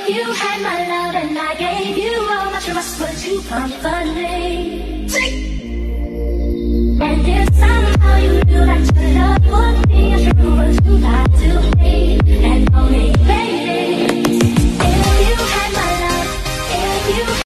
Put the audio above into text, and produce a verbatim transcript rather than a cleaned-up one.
You had my love and I gave you all my trust, but you promised me. And if somehow you knew